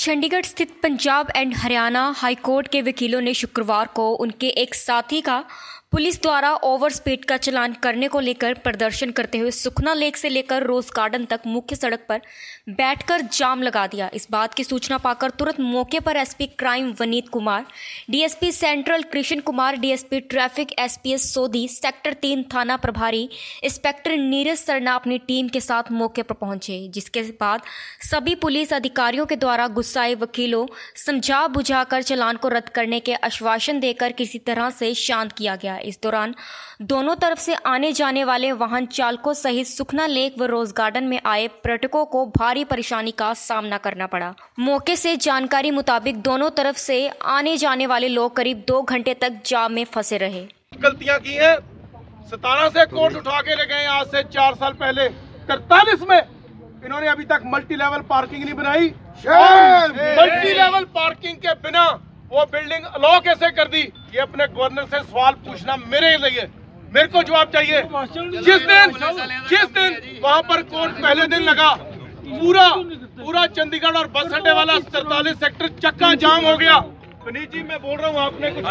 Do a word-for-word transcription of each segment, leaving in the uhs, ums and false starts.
चंडीगढ़ स्थित Punjab and Haryana high court के वकीलों ने शुक्रवार को उनके एक साथी का पुलिस द्वारा ओवर स्पीड का चालान करने को लेकर प्रदर्शन करते हुए सुखना लेक से लेकर रोज गार्डन तक मुख्य सड़क पर बैठकर जाम लगा दिया। इस बात की सूचना पाकर तुरंत मौके पर SP crime Vaneet Kumar, DSP central Krishna Kumar, DSP traffic SPS Sodhi, sector तीन थाना प्रभारी इंस्पेक्टर नीरज सरना अपनी टीम के साथ मौके पर पहुंचे, जिसके बाद सभी पुलिस अधिकारियों के द्वारा गुस्साए वकीलों समझा बुझाकर चालान को रद्द करने के आश्वासन देकर किसी तरह से शांत किया गया। इस दौरान दोनों तरफ से आने जाने वाले वाहन चालकों सहित सुखना लेक व रोज गार्डन में आए पर्यटकों को भारी परेशानी का सामना करना पड़ा। मौके से जानकारी मुताबिक दोनों तरफ से आने जाने वाले लोग करीब दो घंटे तक जाम में फंसे रहे। गलतियां की हैं, सतारह से कोर्ट उठा के ले गए, आज से चार साल पहले तरतालीस में इन्होंने अभी तक मल्टी लेवल पार्किंग नहीं बनाई। मल्टी लेवल पार्किंग के बिना वो बिल्डिंग अलाउ कैसे कर दी? ये अपने गवर्नर से सवाल पूछना मेरे लिए, मेरे को जवाब चाहिए। जिस दिन जिस दिन वहाँ पर कोर्ट पहले दिन लगा, पूरा पूरा चंडीगढ़ और बस अड्डे वाला तरतालीस सेक्टर चक्का जाम हो गया। वनीत जी मैं बोल रहा हूँ, आपने कुछ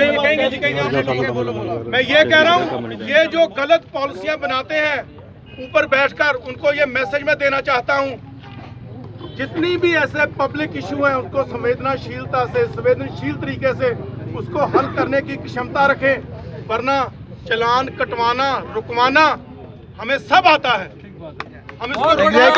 मैं ये कह रहा हूँ, ये जो गलत पॉलिसियां बनाते हैं ऊपर बैठकर, उनको ये मैसेज मैं देना चाहता हूँ, जितनी भी ऐसे पब्लिक इशू हैं उनको संवेदनशीलता से संवेदनशील तरीके से उसको हल करने की क्षमता रखें, वरना चालान कटवाना रुकवाना हमें सब आता है। हम इसको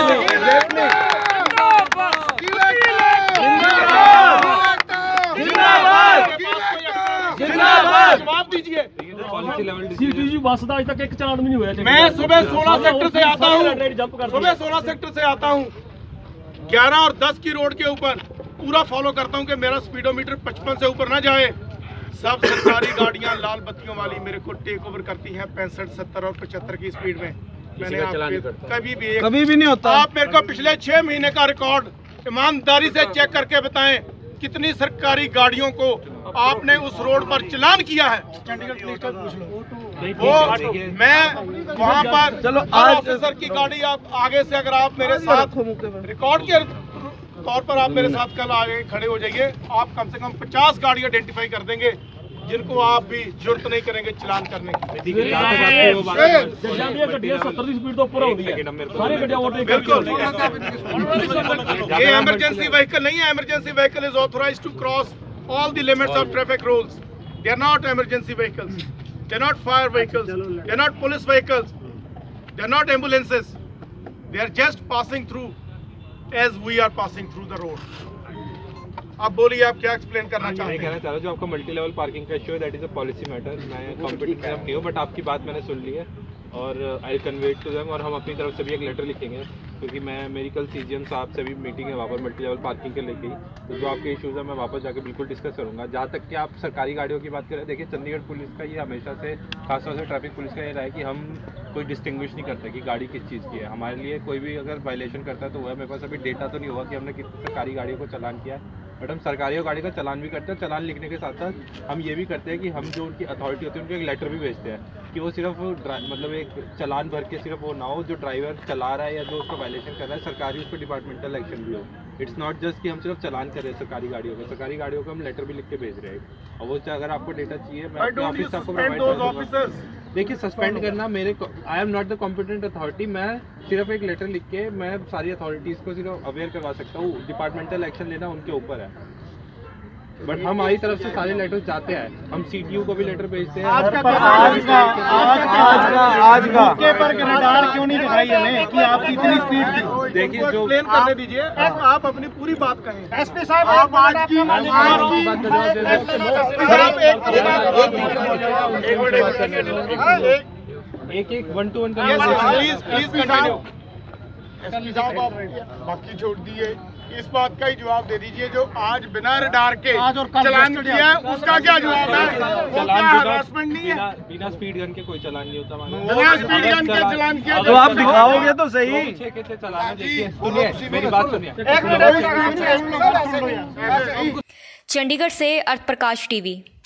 जवाब दीजिए। बस का आज तक एक चालान भी नहीं हुआ। मैं सुबह सोलह सेक्टर से आता हूँ सुबह सोलह सेक्टर से आता हूँ ग्यारह और दस की रोड के ऊपर पूरा फॉलो करता हूं कि मेरा स्पीडोमीटर पचपन से ऊपर ना जाए। सब सरकारी गाड़ियां लाल बत्तियों वाली मेरे को टेक ओवर करती हैं पैंसठ सत्तर और पचहत्तर की स्पीड में। मैंने कभी भी कभी भी नहीं होता। आप मेरे को पिछले छह महीने का रिकॉर्ड ईमानदारी से चेक करके बताएं, कितनी सरकारी गाड़ियों को आपने उस रोड पर चालान किया है? चंडीगढ़ पुलिस का पूछ लो। वो मैं वहाँ पर चलो आज ऑफिसर की गाड़ी, आप आगे से अगर आप मेरे साथ रिकॉर्ड के तौर पर आप मेरे साथ कल आगे खड़े हो जाइए, आप कम से कम पचास गाड़ी आइडेंटिफाई कर देंगे जिनको आप भी जरूरत नहीं करेंगे चालान करने की। ये इमरजेंसी व्हीकल नहीं है। Emergency vehicle is authorised to cross all the limits of traffic rules. They are not emergency vehicles. They are not fire vehicles. They are not police vehicles. They are not ambulances. They are just passing through as we are passing through the road. आप बोलिए, आप क्या explain करना चाहते हैं? मैं कहना चाह रहा हूँ, जो आपका मल्टी लेवल पार्किंग का इशू है, that is a policy matter. मैं कॉम्पिटेंट नहीं हूँ, बट आपकी बात मैंने सुन ली है और आई कन्वे टू देम, और हम अपनी तरफ से भी एक लेटर लिखेंगे, क्योंकि मैं मेरी कल सीजीएम साहब से भी मीटिंग है वहाँ पर मल्टी लेवल पार्किंग के लेके ही, तो जो आपके इश्यूज़ है मैं वापस जाकर बिल्कुल डिस्कस करूँगा। जहाँ तक कि आप सरकारी गाड़ियों की बात करें, देखिए चंडीगढ़ पुलिस का ये हमेशा से, खासतौर से ट्रैफिक पुलिस का ये रहा है कि हम कोई डिस्टिंग्विश नहीं करते कि गाड़ी किस चीज़ की है। हमारे लिए कोई भी अगर वायलेशन करता है तो वह, मेरे पास अभी डेटा तो नहीं हुआ कि हमने कितनी सरकारी गाड़ियों को चालान किया है, बट हम सरकारी गाड़ी का चालान भी करते हैं। चालान लिखने के साथ साथ हम ये भी करते हैं कि हम जो उनकी अथॉरिटी होती है उनको एक लेटर भी भेजते हैं कि वो सिर्फ मतलब एक चालान भर के सिर्फ वो ना हो, जो ड्राइवर चला रहा है या जो उसका वायलेशन कर रहा है, सरकारी उस पर डिपार्टमेंटल एक्शन भी हो। इट्स नॉट जस्ट कि हम सिर्फ चालान कर रहे हैं सरकारी गाड़ियों को, सरकारी गाड़ियों को हम लेटर भी लिख के भेज रहे हैं। और वो अगर आपको डेटा चाहिए मैं अपने ऑफिस आपको प्रोवाइड करूँगा। देखिए, सस्पेंड करना मेरे, I am not the competent authority. मैं सिर्फ एक लेटर लिख के मैं सारी अथॉरिटीज़ को सिर्फ अवेयर करवा सकता हूँ। डिपार्टमेंटल एक्शन लेना उनके ऊपर है, बट हम हमारी तरफ से सारे लेटर जाते हैं। हम सीटीयू को भी लेटर भेजते हैं। आज का आज का आज का आज का पर रडार क्यों नहीं दिखाई हमें कि आपकी इतनी स्पीड थी? देखिए, जो एक्सप्लेन करने दीजिए, आप अपनी पूरी बात कहें। एसपी साहब, आप आज की एक एक one two one please please continue. SP साहब, आप बाकी छोड़ दिए, इस बात का ही जवाब दे दीजिए, जो आज बिना रडार के चालान किया है उसका क्या जवाब है? वो क्या हरासमेंट नहीं है? बिना स्पीड गन के कोई चालान नहीं होता। बिना स्पीड गन के चालान किया तो आप दिखाओगे तो सही। चालान देखिए, सुनिए मेरी बात सुनिए। चंडीगढ़ से अर्थ प्रकाश टीवी।